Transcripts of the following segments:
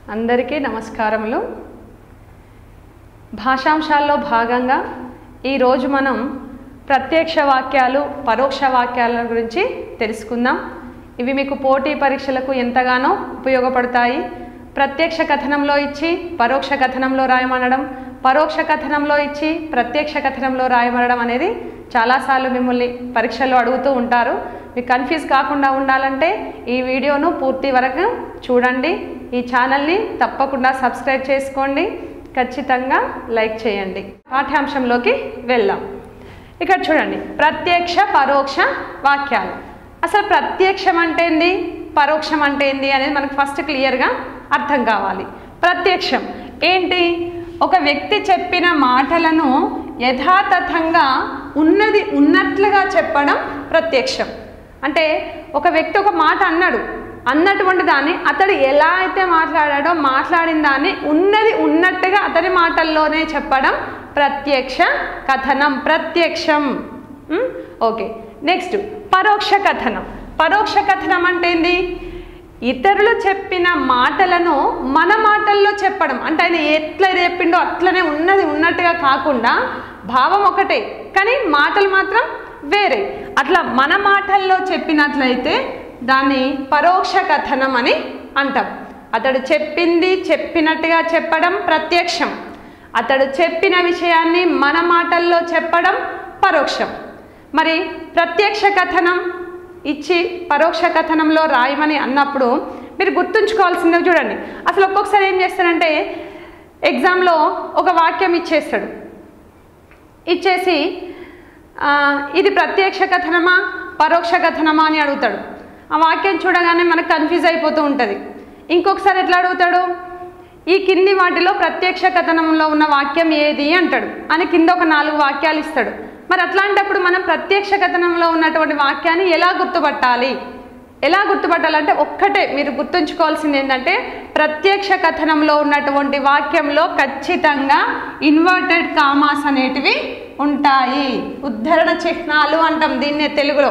అందరికీ నమస్కారములు. భాషాంశాల్లో భాగంగా ఈరోజు మనం ప్రత్యక్ష వాక్యాలు, పరోక్ష వాక్యాల గురించి తెలుసుకుందాం. ఇవి మీకు పోటీ పరీక్షలకు ఎంతగానో ఉపయోగపడతాయి. ప్రత్యక్ష కథనంలో ఇచ్చి పరోక్ష కథనంలో రాయమనడం, పరోక్ష కథనంలో ఇచ్చి ప్రత్యక్ష కథనంలో రాయమనడం అనేది చాలాసార్లు మిమ్మల్ని పరీక్షల్లో అడుగుతూ ఉంటారు. మీకు కన్ఫ్యూజ్ కాకుండా ఉండాలంటే ఈ వీడియోను పూర్తి వరకు చూడండి. ఈ ఛానల్ని తప్పకుండా సబ్స్క్రైబ్ చేసుకోండి, ఖచ్చితంగా లైక్ చేయండి. పాఠ్యాంశంలోకి వెళ్దాం. ఇక్కడ చూడండి, ప్రత్యక్ష పరోక్ష వాక్యాలు. అసలు ప్రత్యక్షం అంటే ఏంది, పరోక్షం అంటే ఏంది అనేది మనకు ఫస్ట్ క్లియర్గా అర్థం కావాలి. ప్రత్యక్షం ఏంటి? ఒక వ్యక్తి చెప్పిన మాటలను యథాతథంగా ఉన్నది ఉన్నట్లుగా చెప్పడం ప్రత్యక్షం. అంటే ఒక వ్యక్తి ఒక మాట అన్నటువంటి దాన్ని అతడు ఎలా అయితే మాట్లాడాడో మాట్లాడిన దాన్ని ఉన్నది ఉన్నట్టుగా అతని మాటల్లోనే చెప్పడం ప్రత్యక్ష కథనం, ప్రత్యక్షం. ఓకే, నెక్స్ట్ పరోక్ష కథనం. పరోక్ష కథనం అంటే ఏంది? ఇతరులు చెప్పిన మాటలను మన మాటల్లో చెప్పడం. అంటే ఆయన ఎట్లా చెప్పిండో అట్లనే ఉన్నది ఉన్నట్టుగా కాకుండా భావం ఒకటే కానీ మాటలు మాత్రం వేరే. అట్లా మన మాటల్లో చెప్పినట్లయితే దాన్ని పరోక్ష కథనం అని అంటాం. అతడు చెప్పింది చెప్పినట్టుగా చెప్పడం ప్రత్యక్షం. అతడు చెప్పిన విషయాన్ని మన మాటల్లో చెప్పడం పరోక్షం. మరి ప్రత్యక్ష కథనం ఇచ్చి పరోక్ష కథనంలో రాయమని అన్నప్పుడు మీరు గుర్తుంచుకోవాల్సిందే. చూడండి, అసలు ఒక్కొక్కసారి ఏం చేస్తారంటే ఎగ్జామ్లో ఒక వాక్యం ఇచ్చేసి ఇది ప్రత్యక్ష కథనమా పరోక్ష కథనమా అని అడుగుతాడు. ఆ వాక్యం చూడగానే మనకు కన్ఫ్యూజ్ అయిపోతూ ఉంటుంది. ఇంకొకసారి ఎట్లా అడుగుతాడు, ఈ కింది వాటిలో ప్రత్యక్ష కథనంలో ఉన్న వాక్యం ఏది అంటాడు. అని కింద ఒక 4 వాక్యాలు ఇస్తాడు. మరి అట్లాంటప్పుడు మనం ప్రత్యక్ష కథనంలో ఉన్నటువంటి వాక్యాన్ని ఎలా గుర్తుపట్టాలంటే ఒక్కటే మీరు గుర్తుంచుకోవాల్సింది ఏంటంటే ప్రత్యక్ష కథనంలో ఉన్నటువంటి వాక్యంలో ఖచ్చితంగా ఇన్వర్టెడ్ కామాస్ అనేటివి ఉంటాయి. ఉద్ధరణ చిహ్నాలు అంటాం దీన్నే తెలుగులో.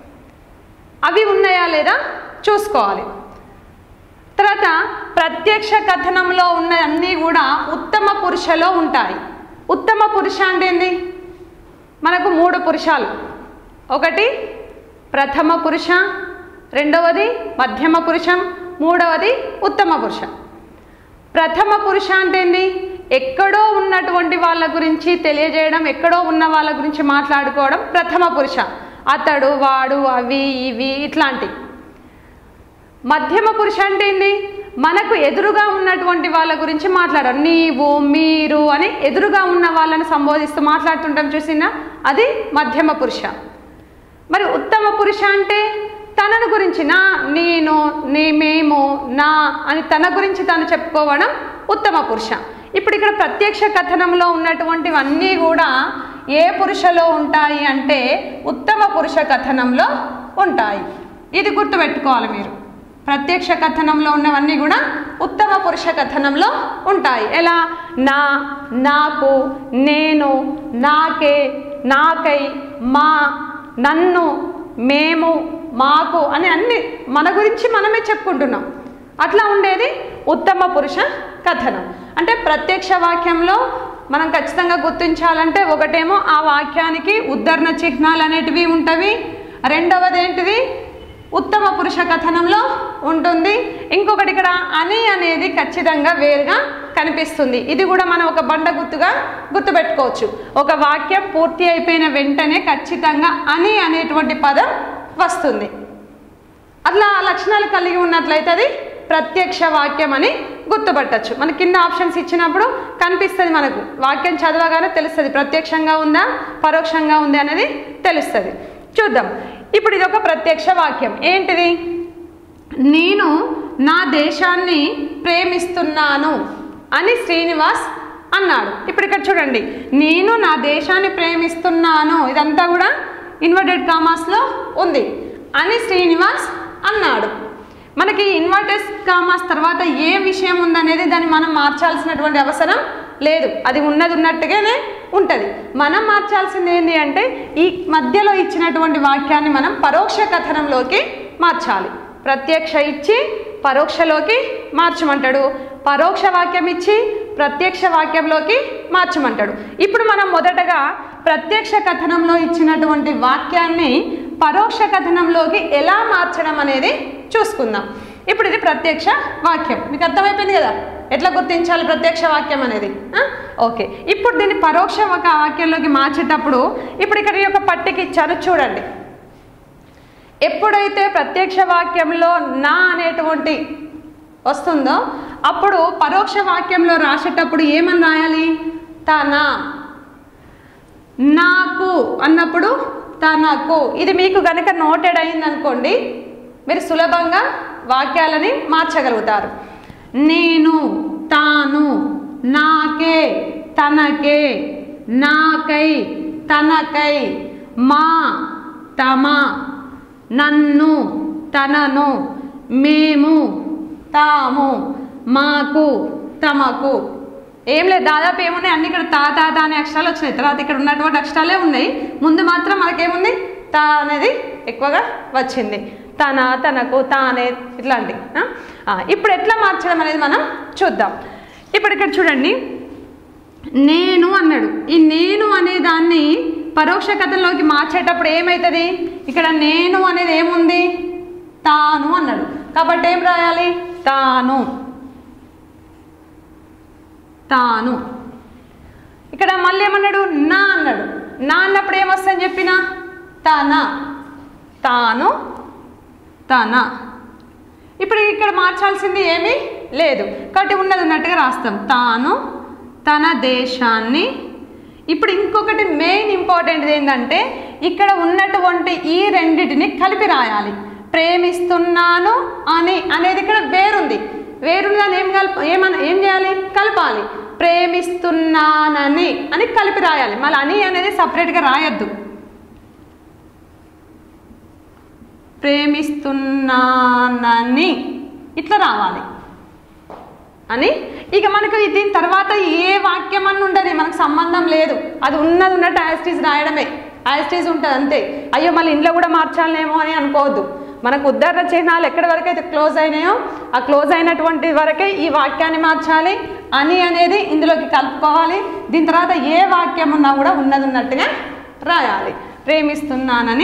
అవి ఉన్నాయా లేదా చూసుకోవాలి. తర్వాత ప్రత్యక్ష కథనంలో ఉన్నవన్నీ కూడా ఉత్తమ పురుషలో ఉంటాయి. ఉత్తమ పురుష అంటే ఏంది? మనకు 3 పురుషాలు. ఒకటి ప్రథమ పురుష, రెండవది మధ్యమ పురుషం, మూడవది ఉత్తమ పురుష. ప్రథమ పురుష అంటే ఏంది? ఎక్కడో ఉన్నటువంటి వాళ్ళ గురించి తెలియజేయడం, ఎక్కడో ఉన్న వాళ్ళ గురించి మాట్లాడుకోవడం ప్రథమ పురుష. అతడు, వాడు, అవి, ఇవి ఇట్లాంటి. మధ్యమ పురుష అంటే ఏంది? మనకు ఎదురుగా ఉన్నటువంటి వాళ్ళ గురించి మాట్లాడడం. నీవు, మీరు అని ఎదురుగా ఉన్న వాళ్ళని సంబోధిస్తూ మాట్లాడుతుంటాం చూసినా, అది మధ్యమ పురుష. మరి ఉత్తమ పురుష అంటే తనను గురించి నా, నేను, మేము, నా అని తన గురించి తాను చెప్పుకోవడం ఉత్తమ పురుష. ఇప్పుడు ఇక్కడ ప్రత్యక్ష కథనంలో ఉన్నటువంటివన్నీ కూడా ఏ పురుషలో ఉంటాయి అంటే ఉత్తమ పురుష కథనంలో ఉంటాయి. ఇది గుర్తుపెట్టుకోవాలి మీరు. ప్రత్యక్ష కథనంలో ఉన్నవన్నీ కూడా ఉత్తమ పురుష కథనంలో ఉంటాయి. ఎలా? నా, నాకు, నేను, నాకే, నాకై, మా, నన్ను, మేము, మాకు అని అన్ని మన గురించి మనమే చెప్పుకుంటున్నాం. అట్లా ఉండేది ఉత్తమ పురుష కథనం. అంటే ప్రత్యక్ష వాక్యంలో మనం ఖచ్చితంగా గుర్తించాలంటే ఒకటేమో ఆ వాక్యానికి ఉద్ధరణ చిహ్నాలు అనేటివి ఉంటవి. రెండవది ఏంటిది? ఉత్తమ పురుష కథనంలో ఉంటుంది. ఇంకొకటి ఇక్కడ అని అనేది ఖచ్చితంగా వేరుగా కనిపిస్తుంది. ఇది కూడా మనం ఒక బండ గుర్తుగా గుర్తుపెట్టుకోవచ్చు. ఒక వాక్యం పూర్తి అయిపోయిన వెంటనే ఖచ్చితంగా అని అనేటువంటి పదం వస్తుంది. అట్లా లక్షణాలు కలిగి ఉన్నట్లయితే అది ప్రత్యక్ష వాక్యం అని గుర్తుపట్టచ్చు. మన కింద ఆప్షన్స్ ఇచ్చినప్పుడు కనిపిస్తుంది, మనకు వాక్యం చదవగానే తెలుస్తుంది ప్రత్యక్షంగా ఉందా పరోక్షంగా ఉంది అనేది తెలుస్తుంది. చూద్దాం. ఇప్పుడు ఇది ఒక ప్రత్యక్ష వాక్యం. ఏంటిది? నేను నా దేశాన్ని ప్రేమిస్తున్నాను అని శ్రీనివాస్ అన్నాడు. ఇప్పుడు ఇక్కడ చూడండి, నేను నా దేశాన్ని ప్రేమిస్తున్నాను, ఇదంతా కూడా ఇన్వర్టెడ్ కామాస్లో ఉంది. అని శ్రీనివాస్ అన్నాడు. మనకి ఇన్వర్టెడ్ కామాస్ తర్వాత ఏ విషయం ఉందనేది దాన్ని మనం మార్చాల్సినటువంటి అవసరం లేదు. అది ఉన్నది ఉన్నట్టుగానే ఉంటుంది. మనం మార్చాల్సింది ఏంటి అంటే ఈ మధ్యలో ఇచ్చినటువంటి వాక్యాన్ని మనం పరోక్ష కథనంలోకి మార్చాలి. ప్రత్యక్ష ఇచ్చి పరోక్షలోకి మార్చమంటాడు. పరోక్ష వాక్యం ఇచ్చి ప్రత్యక్ష వాక్యంలోకి మార్చమంటాడు. ఇప్పుడు మనం మొదటగా ప్రత్యక్ష కథనంలో ఇచ్చినటువంటి వాక్యాన్ని పరోక్ష కథనంలోకి ఎలా మార్చడం అనేది చూసుకుందాం. ఇప్పుడు ఇది ప్రత్యక్ష వాక్యం, మీకు అర్థమైపోయింది కదా ఎట్లా గుర్తించాలి ప్రత్యక్ష వాక్యం అనేది. ఓకే, ఇప్పుడు దీన్ని పరోక్ష వాక్యంలోకి మార్చేటప్పుడు ఇప్పుడు ఇక్కడ ఈ యొక్క పట్టిక ఇచ్చాను చూడండి. ఎప్పుడైతే ప్రత్యక్ష వాక్యంలో నా అనేటువంటి వస్తుందో అప్పుడు పరోక్ష వాక్యంలో రాసేటప్పుడు ఏమని రాయాలి? తన. నాకు అన్నప్పుడు తనకు. ఇది మీకు గనక నోటెడ్ అయింది అనుకోండి మీరు సులభంగా వాక్యాలని మార్చగలుగుతారు. నేను, తాను, నాకే, తనకే, నాకై, తనకై, మా, తమ, నన్ను, తనను, మేము, తాము, మాకు, తమకు. ఏం లేదు, దాదాపు ఏమున్నాయి అన్ని ఇక్కడ తా తా అనే అక్షరాలు వచ్చినాయి. తర్వాత ఇక్కడ ఉన్నటువంటి అక్షరాలే ఉన్నాయి, ముందు మాత్రం మనకేముంది తా అనేది ఎక్కువగా వచ్చింది. తన, తనకు, తానే ఇట్లాంటి. ఇప్పుడు ఎట్లా మార్చడం అనేది మనం చూద్దాం. ఇప్పుడు ఇక్కడ చూడండి, నేను అన్నాడు. ఈ నేను అనే దాన్ని పరోక్ష కథంలోకి మార్చేటప్పుడు ఏమవుతుంది? ఇక్కడ నేను అనేది ఏముంది? తాను అన్నాడు. కాబట్టి ఏం రాయాలి? తాను, తాను. ఇక్కడ మళ్ళీ ఏమన్నాడు? నా అన్నాడు. నా అన్నప్పుడు ఏమొస్తుందని చెప్పిన? తన, తాను, తన. ఇప్పుడు ఇక్కడ మార్చాల్సింది ఏమీ లేదు కాబట్టి ఉన్నది ఉన్నట్టుగా రాస్తాం. తాను తన దేశాన్ని. ఇప్పుడు ఇంకొకటి మెయిన్ ఇంపార్టెంట్ ఏంటంటే ఇక్కడ ఉన్నటువంటి ఈ రెండింటిని కలిపి రాయాలి. ప్రేమిస్తున్నాను అని అనేది ఇక్కడ వేరుంది, వేరుందని ఏం చేయాలి? కలపాలి. ప్రేమిస్తున్నానని అని కలిపి రాయాలి. మళ్ళీ అని అనేది సపరేట్గా రాయొద్దు. ప్రేమిస్తున్నానని ఇట్లా రావాలి అని. ఇక మనకు దీని తర్వాత ఏ వాక్యం అని ఉండదు, మనకు సంబంధం లేదు. అది ఉన్నది ఉన్నట్టు యాస్టీజ్ రాయడమే, యాస్టీజ్ ఉంటుంది అంతే. అయ్యో మళ్ళీ ఇంట్లో కూడా మార్చాలేమో అని అనుకోవద్దు. మనకు ఉదాహరణ చిహ్నాలు ఎక్కడి వరకు అయితే క్లోజ్ అయినాయో ఆ క్లోజ్ అయినటువంటి వరకే ఈ వాక్యాన్ని మార్చాలి. అని అనేది ఇందులోకి కలుపుకోవాలి. దీని తర్వాత ఏ వాక్యం ఉన్నా కూడా ఉన్నది ఉన్నట్టుగా రాయాలి. ప్రేమిస్తున్నానని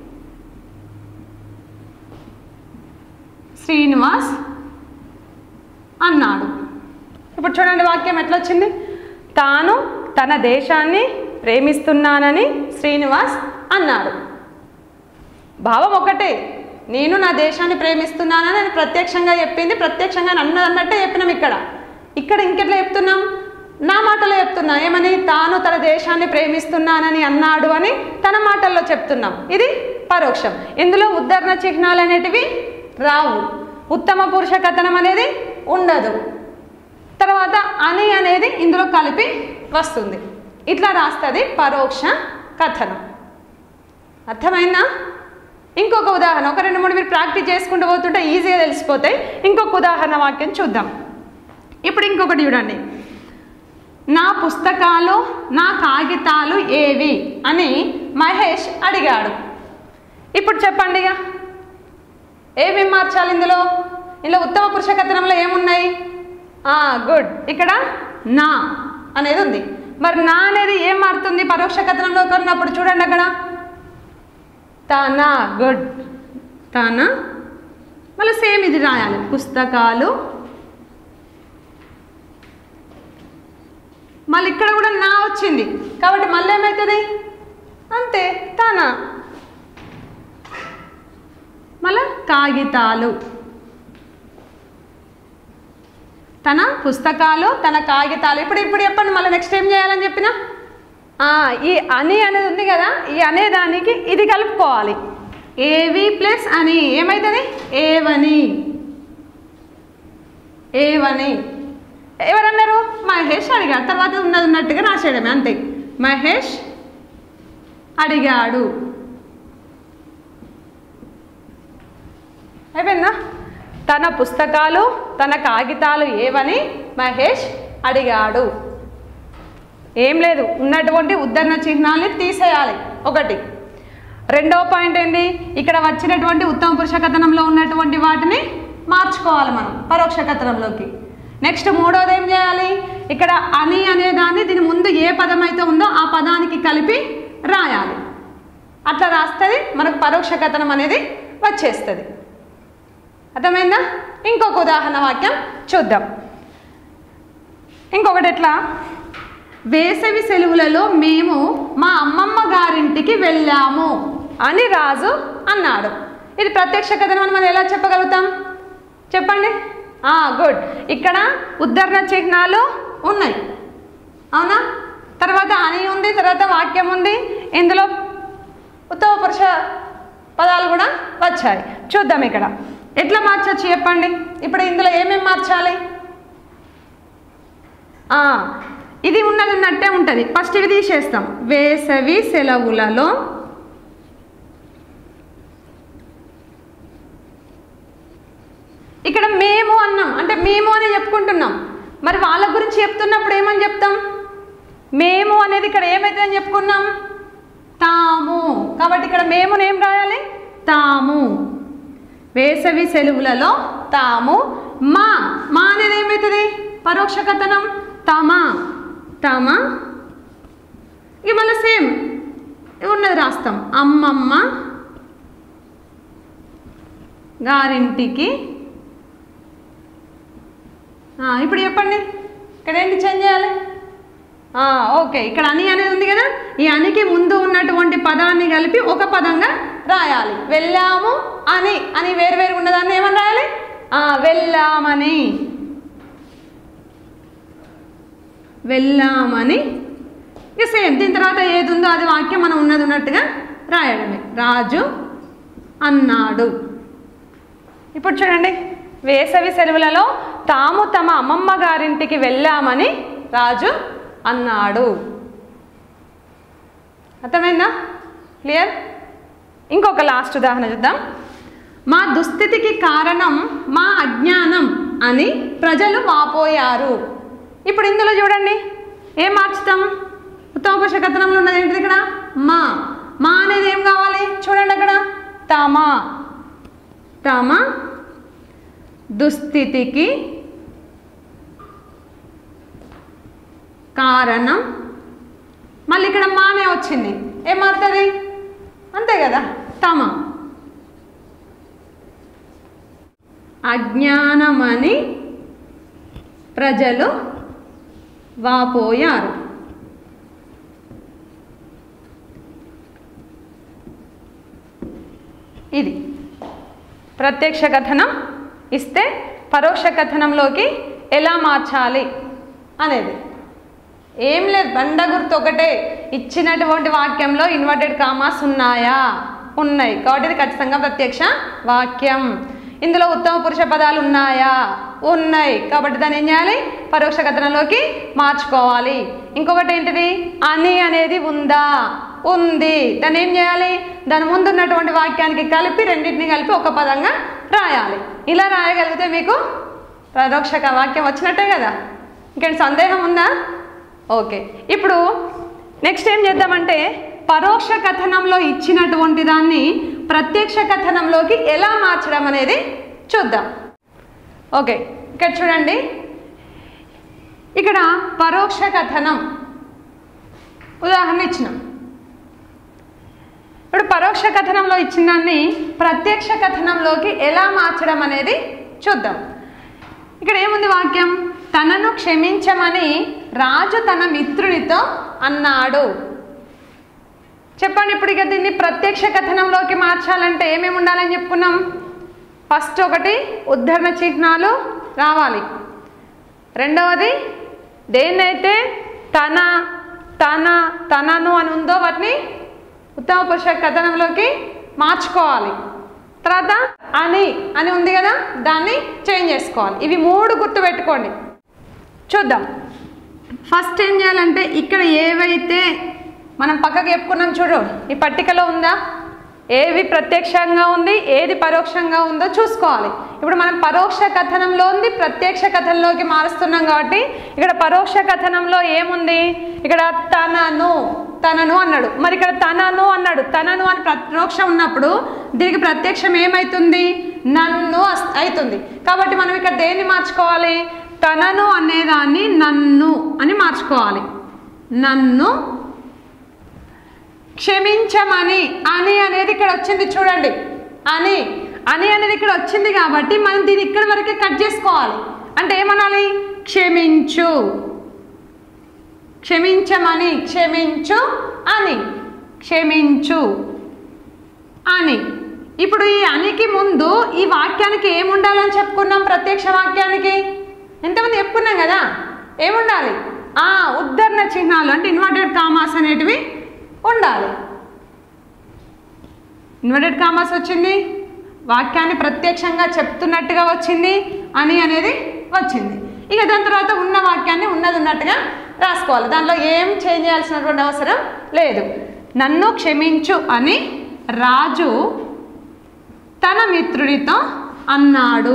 శ్రీనివాస్ అన్నాడు. ఇప్పుడు చూడండి వాక్యం ఎట్లా వచ్చింది? తాను తన దేశాన్ని ప్రేమిస్తున్నానని శ్రీనివాస్ అన్నాడు. భావం ఒకటే, నేను నా దేశాన్ని ప్రేమిస్తున్నానని అని ప్రత్యక్షంగా చెప్పింది, ప్రత్యక్షంగా అన్నట్టే చెప్పినాం. ఇక్కడ ఇంకెట్లా చెప్తున్నాం? నా మాటలో చెప్తున్నా. ఏమని? తాను తన దేశాన్ని ప్రేమిస్తున్నానని అన్నాడు అని తన మాటల్లో చెప్తున్నాం. ఇది పరోక్షం. ఇందులో ఉద్ధరణ చిహ్నాలు అనేటివి రావు, ఉత్తమ పురుష కథనం అనేది ఉండదు. తర్వాత అని అనేది ఇందులో కలిపి వస్తుంది. ఇట్లా రాస్తుంది పరోక్ష కథనం. అర్థమైందా? ఇంకొక ఉదాహరణ, ఒక 2-3 మీరు ప్రాక్టీస్ చేసుకుంటూ పోతుంటే ఈజీగా తెలిసిపోతాయి. ఇంకొక ఉదాహరణ వాక్యం చూద్దాం. ఇప్పుడు ఇంకొకటి చూడండి. నా పుస్తకాలు నా కాగితాలు ఏవి అని మహేష్ అడిగాడు. ఇప్పుడు చెప్పండి ఇక ఏమేమి మార్చాలి ఇందులో? ఉత్తమ పురుష కథనంలో ఏమున్నాయి? గుడ్, ఇక్కడ నా అనేది ఉంది. మరి నా అనేది ఏం మారుతుంది పరోక్ష కథనంలో కొన్నప్పుడు? చూడండి అక్కడ తన. గుడ్, తన. మళ్ళీ సేమ్ ఇది రాయాలి, పుస్తకాలు. మళ్ళీ ఇక్కడ కూడా నా వచ్చింది కాబట్టి మళ్ళీ ఏమవుతుంది? అంతే, తన. మళ్ళీ కాగితాలు, తన పుస్తకాలు తన కాగితాలు. ఇప్పుడు చెప్పండి మళ్ళీ నెక్స్ట్ ఏం చేయాలని చెప్పిన? ఈ అని అనేది ఉంది కదా, ఈ అనేదానికి ఇది కలుపుకోవాలి. ఏవి ప్లస్ అని ఏమవుతుంది? ఏవని. ఏవని ఎవరన్నారు? మహేష్ అడిగాడు. తర్వాత ఉన్నది ఉన్నట్టుగా రాసేయడమే అంతే. మహేష్ అడిగాడు. అయిపోయిందా? తన పుస్తకాలు తన కాగితాలు ఏవని మహేష్ అడిగాడు. ఏం లేదు, ఉన్నటువంటి ఉద్ధరణ చిహ్నాల్ని తీసేయాలి ఒకటి. రెండవ పాయింట్ ఏంటి? ఇక్కడ వచ్చినటువంటి ఉత్తమ పురుష కథనంలో ఉన్నటువంటి వాటిని మార్చుకోవాలి మనం పరోక్ష కథనంలోకి. నెక్స్ట్ మూడోది ఏం చేయాలి, ఇక్కడ అని అనేదాన్ని దీని ముందు ఏ పదం అయితే ఉందో ఆ పదానికి కలిపి రాయాలి. అట్లా రాస్తుంది మనకు పరోక్ష కథనం అనేది వచ్చేస్తుంది. అర్థమైందా? ఇంకొక ఉదాహరణ వాక్యం చూద్దాం. ఇంకొకటి ఎట్లా, వేసవి సెలవులలో మేము మా అమ్మమ్మ గారింటికి వెళ్ళాము అని రాజు అన్నాడు. ఇది ప్రత్యక్ష కథనం అని మనం ఎలా చెప్పగలుగుతాం చెప్పండి? గుడ్. ఇక్కడ ఉద్ధరణ చిహ్నాలు ఉన్నాయి, అవునా? తర్వాత అని ఉంది, తర్వాత వాక్యం ఉంది, ఇందులో ఉత్తమ పురుష పదాలు కూడా వచ్చాయి. చూద్దాం ఇక్కడ ఎట్లా మార్చచ్చు చెప్పండి. ఇప్పుడు ఇందులో ఏమేమి మార్చాలి? ఇది ఉన్నది ఉన్నట్టే ఉంటుంది. ఫస్ట్ ఇవి తీసేస్తాం. వేసవి సెలవులలో ఇక్కడ మేము అన్నాం అంటే మేము అని చెప్పుకుంటున్నాం. మరి వాళ్ళ గురించి చెప్తున్నప్పుడు ఏమని చెప్తాం? మేము అనేది ఇక్కడ ఏమైతే అని చెప్పుకున్నాం? తాము. కాబట్టి ఇక్కడ మేముని ఏం రాయాలి? తాము. వేసవి సెలవులలో తాము. మా మా అనేది ఏమవుతుంది? పరోక్ష కథనం. తమ తమ. ఇక మళ్ళీ సేమ్ ఉన్నది రాస్తాం. అమ్మమ్మ గారింటికి. ఇప్పుడు చెప్పండి ఇక్కడ ఏంటి చేంజ్ చేయాలి? ఓకే, ఇక్కడ అని అనేది ఉంది కదా, ఈ అనికి ముందు ఉన్నటువంటి పదాన్ని కలిపి ఒక పదంగా రాయాలి. వెళ్ళాము అని అని వేరు వేరు ఉన్నదాన్ని ఏమని రాయాలి? వెళ్ళామని. వెళ్ళామని. ఇక సేమ్ దీని తర్వాత ఏది ఉందో అది వాక్యం మనం ఉన్నది ఉన్నట్టుగా రాయడమే. రాజు అన్నాడు. ఇప్పుడు చూడండి, వేసవి సెలవులలో తాము తమ అమ్మమ్మ గారింటికి వెళ్ళామని రాజు అన్నాడు. అర్థమైందా? క్లియర్? ఇంకొక లాస్ట్ ఉదాహరణ చూద్దాం. మా దుస్థితికి కారణం మా అజ్ఞానం అని ప్రజలు వాపోయారు. ఇప్పుడు ఇందులో చూడండి ఏం మార్చుతాం? ఉత్తమ పురుష కథనంలో ఉన్నది ఏంటిది? ఇక్కడ మా. మా అనేది ఏం కావాలి? చూడండి అక్కడ తమ. తమ దుస్థితికి కారణం. మళ్ళీ ఇక్కడ మానే వచ్చింది, ఏం మారుతుంది? అంతే కదా, తమ. అజ్ఞానమని ప్రజలు వాపోయారు. ఇది ప్రత్యక్ష కథనం ఇస్తే పరోక్ష కథనంలోకి ఎలా మార్చాలి అనేది. ఏం లేదు, బండ గుర్తు ఒకటే. ఇచ్చినటువంటి వాక్యంలో ఇన్వర్టెడ్ కామాస్ ఉన్నాయా? ఉన్నాయి. కాబట్టి ఇది ఖచ్చితంగా ప్రత్యక్ష వాక్యం. ఇందులో ఉత్తమ పురుష పదాలు ఉన్నాయా? ఉన్నాయి. కాబట్టి దాన్ని ఏం చేయాలి? పరోక్ష కథనంలోకి మార్చుకోవాలి. ఇంకొకటి ఏంటిది? అని అనేది ఉందా? ఉంది. దాన్ని ఏం చేయాలి? దాని ముందు ఉన్నటువంటి వాక్యానికి కలిపి రెండింటిని కలిపి ఒక పదంగా రాయాలి. ఇలా రాయగలిగితే మీకు పరోక్ష వాక్యం వచ్చినట్టే కదా. ఇంకేంటి సందేహం ఉందా? ఓకే, ఇప్పుడు నెక్స్ట్ ఏం చేద్దామంటే పరోక్ష కథనంలో ఇచ్చినటువంటి దాన్ని ప్రత్యక్ష కథనంలోకి ఎలా మార్చడం అనేది చూద్దాం. ఓకే, ఇక్కడ చూడండి, ఇక్కడ పరోక్ష కథనం ఉదాహరణ ఇచ్చినాం. ఇప్పుడు పరోక్ష కథనంలో ఇచ్చిన దాన్ని ప్రత్యక్ష కథనంలోకి ఎలా మార్చడం అనేది చూద్దాం. ఇక్కడ ఏముంది వాక్యం? తనను క్షమించమని రాజు తన మిత్రునితో అన్నాడు. చెప్పండి. ఇప్పుడు ఇక దీన్ని ప్రత్యక్ష కథనంలోకి మార్చాలంటే ఏమేమి ఉండాలని చెప్పుకున్నాం? ఫస్ట్ ఒకటి ఉద్ధరణ చిహ్నాలు రావాలి. రెండవది దేన్నైతే తన తన తనను అని ఉందో వాటిని ఉత్తమ పురుష కథనంలోకి మార్చుకోవాలి. తర్వాత అని అని ఉంది కదా, దాన్ని చేంజ్ చేసుకోవాలి. ఇవి మూడు గుర్తుపెట్టుకోండి. చూద్దాం. ఫస్ట్ ఏం చేయాలంటే ఇక్కడ ఏవైతే మనం పక్కకు చెప్పుకున్నాం చూడు, ఈ పట్టికలో ఉందా? ఏవి ప్రత్యక్షంగా ఉంది, ఏది పరోక్షంగా ఉందో చూసుకోవాలి. ఇప్పుడు మనం పరోక్ష కథనంలో ఉంది ప్రత్యక్ష కథనంలోకి మారుస్తున్నాం కాబట్టి ఇక్కడ పరోక్ష కథనంలో ఏముంది? ఇక్కడ తనను తనను అన్నాడు. మరి ఇక్కడ తనను అన్నాడు. తనను అని పరోక్షం ఉన్నప్పుడు దీనికి ప్రత్యక్షం ఏమవుతుంది? నన్ను అవుతుంది. కాబట్టి మనం ఇక్కడ దేన్ని మార్చుకోవాలి? తనను అనేదాన్ని నన్ను అని మార్చుకోవాలి. నన్ను క్షమించమని. అని అనేది ఇక్కడ వచ్చింది చూడండి. అని అనేది ఇక్కడ వచ్చింది కాబట్టి మనం దీన్ని ఇక్కడి వరకే కట్ చేసుకోవాలి. అంటే ఏమనాలి? క్షమించు, క్షమించమని, క్షమించు అని, క్షమించు అని. ఇప్పుడు ఈ అనికి ముందు ఈ వాక్యానికి ఏముండాలని చెప్పుకున్నాం? ప్రత్యక్ష వాక్యానికి ఎంతమంది చెప్పుకున్నాం కదా, ఏముండాలి? ఉద్ధరణ చిహ్నాలు అంటే ఇన్వర్టెడ్ కామాస్ అనేటివి ఉండాలి. ఇన్వర్టెడ్ కామాస్ వచ్చింది, వాక్యాన్ని ప్రత్యక్షంగా చెప్తున్నట్టుగా వచ్చింది, అని అనేది వచ్చింది. ఇక దాని తర్వాత ఉన్న వాక్యాన్ని ఉన్నది ఉన్నట్టుగా రాసుకోవాలి. దానిలో ఏం చేంజ్ చేయాల్సినటువంటి అవసరం లేదు. నన్ను క్షమించు అని రాజు తన మిత్రుడితో అన్నాడు.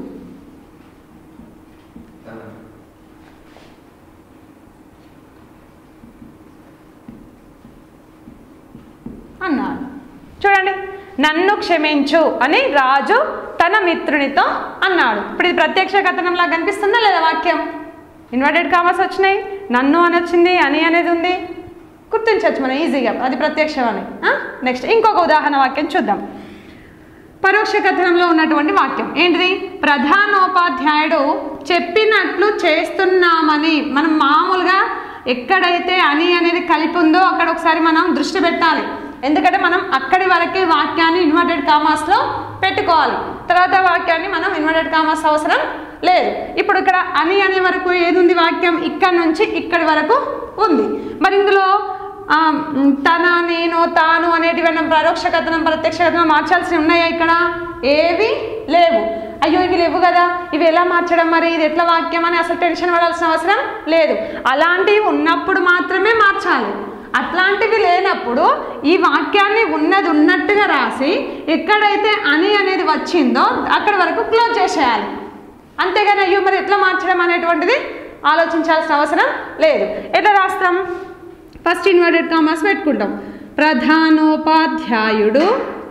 అన్నాడు. చూడండి, నన్ను క్షమించు అని రాజు తన మిత్రునితో అన్నాడు. ఇప్పుడు ఇది ప్రత్యక్ష కథనంలా కనిపిస్తుందా లేదా? వాక్యం ఇన్వర్టెడ్ కామర్స్ వచ్చినాయి, నన్ను అని వచ్చింది, అని అనేది ఉంది, గుర్తించవచ్చు మనం ఈజీగా, అది ప్రత్యక్షం అని. నెక్స్ట్ ఇంకొక ఉదాహరణ వాక్యం చూద్దాం. పరోక్ష కథనంలో ఉన్నటువంటి వాక్యం ఏంటిది? ప్రధానోపాధ్యాయుడు చెప్పినట్లు చేస్తున్నామని. మనం మామూలుగా ఎక్కడైతే అని అనేది కలిపి ఉందో అక్కడ ఒకసారి మనం దృష్టి పెట్టాలి. ఎందుకంటే మనం అక్కడి వరకే వాక్యాన్ని ఇన్వర్టెడ్ కామాస్లో పెట్టుకోవాలి. తర్వాత వాక్యాన్ని మనం ఇన్వర్టెడ్ కామాస్ అవసరం లేదు. ఇప్పుడు ఇక్కడ అని అనే వరకు ఏది ఉంది? వాక్యం ఇక్కడ నుంచి ఇక్కడి వరకు ఉంది. మరి ఇందులో తన, నేను, తాను అనేటివి మనం పరోక్ష కథనం ప్రత్యక్ష కథనం మార్చాల్సి ఉన్నాయా? ఇక్కడ ఏవి లేవు. అయ్యో ఇవి లేవు కదా, ఇవి ఎలా మార్చడం, మరి ఇది ఎట్లా వాక్యం అని అసలు టెన్షన్ పడాల్సిన అవసరం లేదు. అలాంటివి ఉన్నప్పుడు మాత్రమే మార్చాలి. అట్లాంటివి లేనప్పుడు ఈ వాక్యాన్ని ఉన్నది ఉన్నట్టుగా రాసి ఎక్కడైతే అని అనేది వచ్చిందో అక్కడి వరకు క్లోజ్ చేసేయాలి. అంతేగాని అయ్యో మరి ఎట్లా మార్చడం అనేటువంటిది ఆలోచించాల్సిన అవసరం లేదు. ఎట్లా రాస్తాం? ఫస్ట్ ఇన్వర్టెడ్ కామాస్ పెట్టుకుంటాం. ప్రధానోపాధ్యాయుడు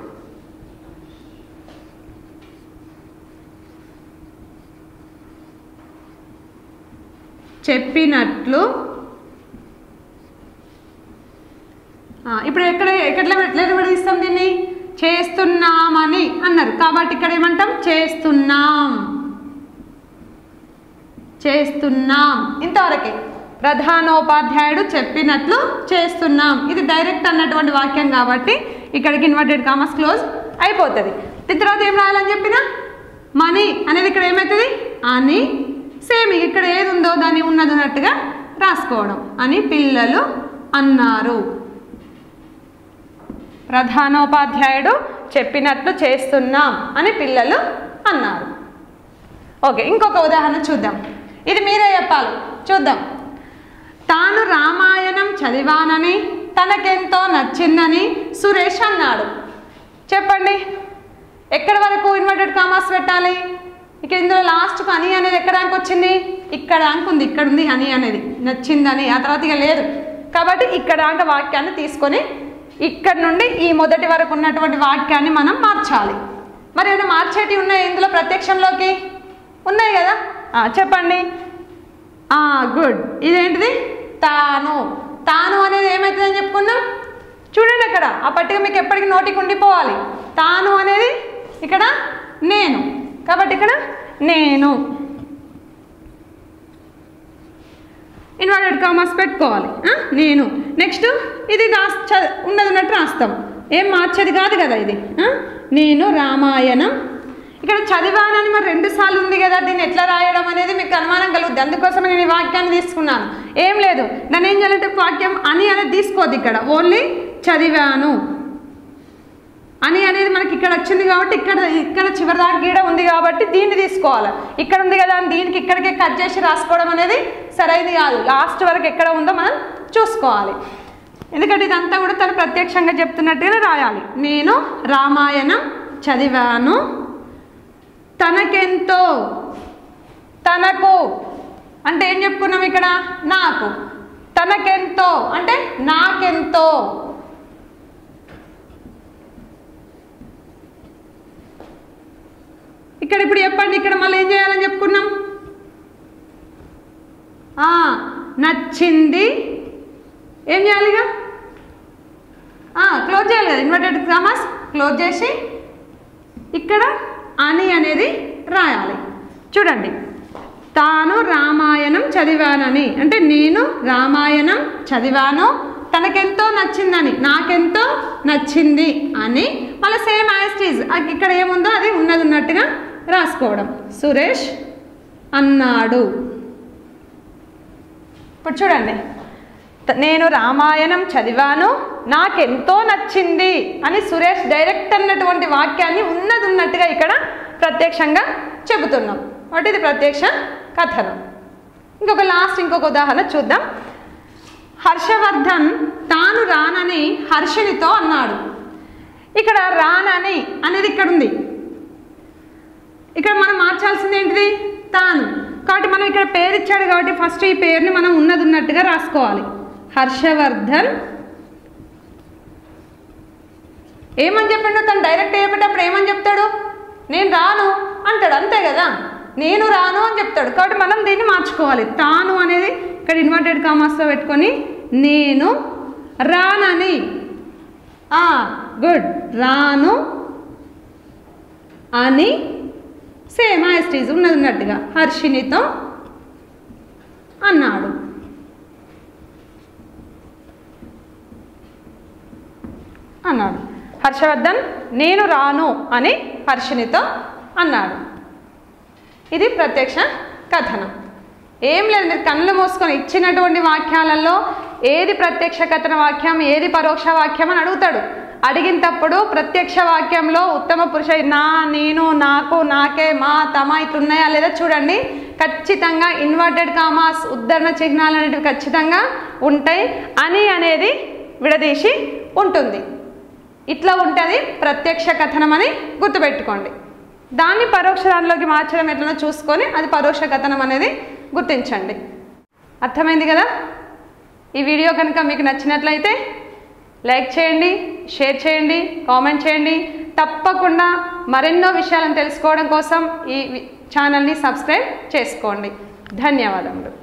చెప్పినట్లు. ఇప్పుడు ఎట్లా విడదీస్తాం దీన్ని? చేస్తున్నామని అన్నారు కాబట్టి ఇక్కడ ఏమంటాం? చేస్తున్నాం, చేస్తున్నాం, ఇంతవరకే. ప్రధానోపాధ్యాయుడు చెప్పినట్లు చేస్తున్నాం, ఇది డైరెక్ట్ అన్నటువంటి వాక్యం కాబట్టి ఇక్కడికి ఇన్వర్టెడ్ కామర్స్ క్లోజ్ అయిపోతుంది. దీని తర్వాత ఏం రాయాలని చెప్పినా? మనీ అనేది ఇక్కడ ఏమవుతుంది? అని. సేమ్ ఇక్కడ ఏది ఉందో దాన్ని ఉన్నది ఉన్నట్టుగా రాసుకోవడం. అని పిల్లలు అన్నారు. ప్రధానోపాధ్యాయుడు చెప్పినట్లు చేస్తున్నాం అని పిల్లలు అన్నారు. ఓకే, ఇంకొక ఉదాహరణ చూద్దాం. ఇది మీరే చెప్పాలి. చూద్దాం. తాను రామాయణం చదివానని, తనకెంతో నచ్చిందని సురేష్ అన్నాడు. చెప్పండి, ఎక్కడి వరకు ఇన్వర్టెడ్ కామాస్ పెట్టాలి? ఇక ఇందులో లాస్ట్కు అని అనేది ఎక్కడ దానికి వచ్చింది? ఇక్కడ దానికి ఉంది. ఇక్కడ ఉంది అని అనేది, నచ్చిందని. ఆ తర్వాత ఇక లేదు కాబట్టి ఇక్కడ దాకా వాక్యాన్ని తీసుకొని ఇక్కడ నుండి ఈ మొదటి వరకు ఉన్నటువంటి వాక్యాన్ని మనం మార్చాలి. మరి ఏమైనా మార్చేటివి ఉన్నాయి ఇందులో? ప్రత్యక్షంలోకి ఉన్నాయి కదా, చెప్పండి. గుడ్. ఇదేంటిది? తాను. తాను అనేది ఏమవుతుందని చెప్పుకున్నాం? చూడండి అక్కడ ఆ పట్టిక మీకు ఎప్పటికీ నోటికి ఉండిపోవాలి. తాను అనేది ఇక్కడ నేను కాబట్టి ఇక్కడ నేను ఇన్వర్టెడ్ కామర్స్ పెట్టుకోవాలి. నేను. నెక్స్ట్ ఇది ఉన్నది ఉన్నట్టు రాస్తాం, ఏం మార్చేది కాదు కదా ఇది. నేను రామాయణం. ఇక్కడ చదివానని మరి 2 సార్లు ఉంది కదా, దీన్ని ఎట్లా రాయడం అనేది మీకు అనుమానం కలుగుద్ది. అందుకోసం నేను ఈ వాక్యాన్ని తీసుకున్నాను. ఏం లేదు, దాన్ని ఏం చేయాలంటే వాక్యం అని అనేది తీసుకోవద్దు. ఇక్కడ ఓన్లీ చదివాను అని అనేది మనకి ఇక్కడ వచ్చింది కాబట్టి ఇక్కడ చివరి దాకా గీడ ఉంది కాబట్టి దీన్ని తీసుకోవాలి. ఇక్కడ ఉంది కదా అని దీనికి ఇక్కడికే కట్ చేసి రాసుకోవడం అనేది సరైనది కాదు. లాస్ట్ వరకు ఎక్కడ ఉందో మనం చూసుకోవాలి. ఎందుకంటే ఇదంతా కూడా తను ప్రత్యక్షంగా చెప్తున్నట్టుగా రాయాలి. నేను రామాయణం చదివాను. తనకెంతో. తనకు అంటే ఏం చెప్పుకున్నాం ఇక్కడ? నాకు. తనకెంతో అంటే నాకెంతో. ఇక్కడ ఇప్పుడు చెప్పండి, ఇక్కడ మళ్ళీ ఏం చేయాలని చెప్పుకున్నాం? నచ్చింది ఏం చేయాలిగా క్లోజ్ చేయాలి కదా ఇన్వర్టెడ్ కామాస్ క్లోజ్ చేసి ఇక్కడ అని అనేది రాయాలి చూడండి తాను రామాయణం చదివానని అంటే నేను రామాయణం చదివాను తనకెంతో నచ్చిందని నాకెంతో నచ్చింది అని మళ్ళీ సేమ్ యాజ్ ఇట్ ఈజ్ ఇక్కడ ఏముందో అది ఉన్నది ఉన్నట్టుగా రాసుకోవడం సురేష్ అన్నాడు ఇప్పుడు చూడండి నేను రామాయణం చదివాను నాకెంతో నచ్చింది అని సురేష్ డైరెక్ట్ అన్నటువంటి వాక్యాన్ని ఉన్నది ఉన్నట్టుగా ఇక్కడ ప్రత్యక్షంగా చెబుతున్నాం వాటి ఇది ప్రత్యక్ష కథనం ఇంకొక ఉదాహరణ చూద్దాం హర్షవర్ధన్ తాను రానని హర్షినితో అన్నాడు ఇక్కడ రానని అనేది ఇక్కడ ఉంది ఇక్కడ మనం మార్చాల్సింది ఏంటిది తాను కాబట్టి మనం ఇక్కడ పేరు ఇచ్చాడు కాబట్టి ఫస్ట్ ఈ పేరుని మనం ఉన్నది ఉన్నట్టుగా రాసుకోవాలి హర్షవర్ధన్ ఏమని చెప్పిండు తను డైరెక్ట్ చెప్పేటప్పుడు ఏమని చెప్తాడు నేను రాను అంటాడు అంతే కదా నేను రాను అని చెప్తాడు కాబట్టి మనం దీన్ని మార్చుకోవాలి తాను అనేది ఇక్కడ ఇన్వర్టెడ్ కామాస్లో పెట్టుకొని నేను రానని గుడ్ రాను అని సేమ్ యాజ్ ఇట్ ఈజ్ ఉన్నది ఉన్నట్టుగా హర్షినితో అన్నాడు హర్షవర్ధన్ నేను రాను అని హర్షినితో అన్నాడు ఇది ప్రత్యక్ష కథనం ఏం లేదు మీరు కళ్ళు మూసుకొని ఇచ్చినటువంటి వాక్యాలలో ఏది ప్రత్యక్ష కథన వాక్యం ఏది పరోక్ష వాక్యం అని అడుగుతాడు అడిగినప్పుడు ప్రత్యక్ష వాక్యంలో ఉత్తమ పురుష నా నేను నాకు నాకే మా తమ ఇట్లున్నాయా లేదా చూడండి ఖచ్చితంగా ఇన్వర్టెడ్ కామాస్ ఉద్ధరణ చిహ్నాలు అనేటివి ఖచ్చితంగా ఉంటాయి అని అనేది విడదీసి ఉంటుంది ఇట్లా ఉంటుంది ప్రత్యక్ష కథనం అని గుర్తుపెట్టుకోండి దాన్ని పరోక్ష దానిలోకి మార్చడం ఎట్లనో చూసుకొని అది పరోక్ష కథనం అనేది గుర్తించండి అర్థమైంది కదా ఈ వీడియో కనుక మీకు నచ్చినట్లయితే లైక్ చేయండి షేర్ చేయండి కామెంట్ చేయండి తప్పకుండా మరెన్నో విషయాలను తెలుసుకోవడం కోసం ఈ ఛానల్ని సబ్స్క్రైబ్ చేసుకోండి ధన్యవాదములు